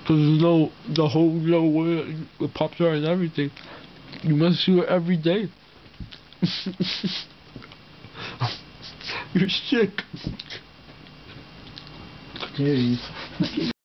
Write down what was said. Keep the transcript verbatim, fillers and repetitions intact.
Cause you know the whole you know with, with Pop Tart and everything. You must do it every day. You're sick. Jeez.